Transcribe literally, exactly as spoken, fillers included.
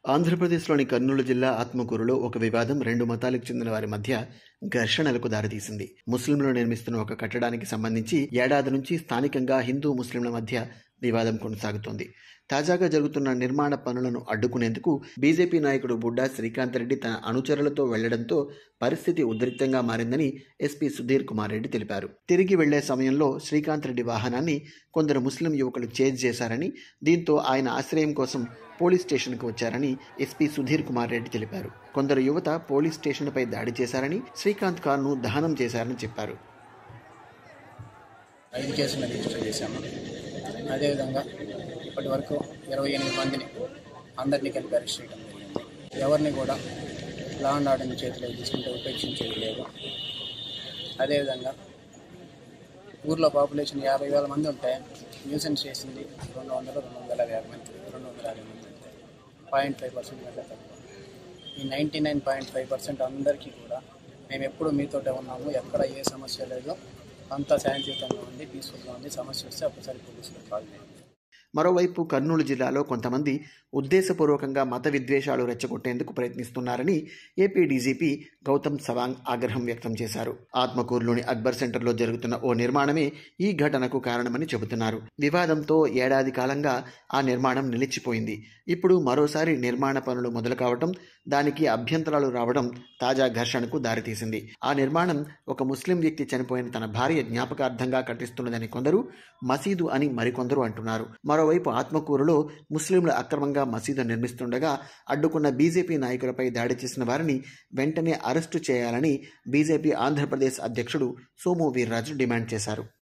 ఆంధ్రప్రదేశ్లోని కర్నూలు జిల్లా ఆత్మకూరులో ఒక వివాదం రెండు మతాలకు చెందిన వారి మధ్య ఘర్షణలకు దారితీసింది. ముస్లింలు నిర్మిస్తున్న ఒక కట్టడానికి సంబంధించి ఏడాది నుంచి స్థానికంగా హిందూ ముస్లింల మధ్య వివాదం కొనసాగుతోంది. తాజాగా జరుగుతున్న నిర్మాణ పనులను అడ్డుకునేందుకు బీజేపీ నాయకుడు బుడ్డా శ్రీకాంత్ రెడ్డి తన అనుచరులతో వెళ్లడంతో పరిస్థితి ఉద్రిక్తంగా మారిందని ఎస్పీ సుధీర్ కుమార్ రెడ్డి తెలిపారు. తిరిగి వెళ్లే సమయంలో శ్రీకాంత్ రెడ్డి వాహనాన్ని కొందరు ముస్లిం యువకులు చేజ్ చేశారని, దీంతో ఆయన ఆశ్రయం కోసం పోలీస్ స్టేషన్కు వచ్చారని ఎస్పీ సుధీర్ కుమార్ రెడ్డి తెలిపారు. కొందరు యువత పోలీస్ స్టేషన్పై దాడి చేశారని, శ్రీకాంత్ కారును దహనం చేశారని చెప్పారు. ఐదు కేసులు రిజిస్టర్ చేశాము. అదేవిధంగా ఇప్పటి వరకు ఇరవై ఎనిమిది మందిని అందరినీ కలిపి అరెస్ట్ చేయడం జరిగింది. ఎవరిని కూడా లా అండ్ ఆర్డర్ని చేతిలోకి తీసుకుంటే ఉపేక్షించేది లేదు. అదేవిధంగా ఊర్లో పాపులేషన్ యాభై వేల మంది ఉంటే న్యూసెన్స్ చేసింది రెండు వందలు రెండు వందల యాభై మంది రెండు వందల యాభై మంది ఉంటే పాయింట్ ఫైవ్ పర్సెంట్ కంటే తక్కువ. ఈ ninety nine point five percent అందరికీ కూడా మేము ఎప్పుడు మీతోటే ఉన్నాము, ఎక్కడ ఏ సమస్య లేదు, అంతా శాంతియుతంగా ఉంది, పీస్ఫుల్గా ఉంది. సమస్య వస్తే ఒకసారి పోలీసులకు కాల్ చేయండి. మరోవైపు కర్నూలు జిల్లాలో కొంతమంది ఉద్దేశపూర్వకంగా మత విద్వేషాలు రెచ్చగొట్టేందుకు ప్రయత్నిస్తున్నారని ఏపీ డీజీపీ గౌతమ్ సవాంగ్ ఆగ్రహం వ్యక్తం చేశారు. ఆత్మకూరులోని అక్బర్ సెంటర్లో జరుగుతున్న ఓ నిర్మాణమే ఈ ఘటనకు కారణమని చెబుతున్నారు. వివాదంతో ఏడాది కాలంగా ఆ నిర్మాణం నిలిచిపోయింది. ఇప్పుడు మరోసారి నిర్మాణ పనులు మొదలు కావడం, దానికి అభ్యంతరాలు రావడం తాజా ఘర్షణకు దారితీసింది. ఆ నిర్మాణం ఒక ముస్లిం వ్యక్తి చనిపోయిన తన భార్య జ్ఞాపకార్థంగా కట్టిస్తున్నదని కొందరు, మసీదు అని మరికొందరు అంటున్నారు. మరోవైపు ఆత్మకూరులో ముస్లింలు అక్రమంగా మసీదు నిర్మిస్తుండగా అడ్డుకున్న బీజేపీ నాయకులపై దాడి చేసిన వారిని వెంటనే అరెస్టు చేయాలని బీజేపీ ఆంధ్రప్రదేశ్ అధ్యక్షుడు సోము వీర్రాజు డిమాండ్ చేశారు.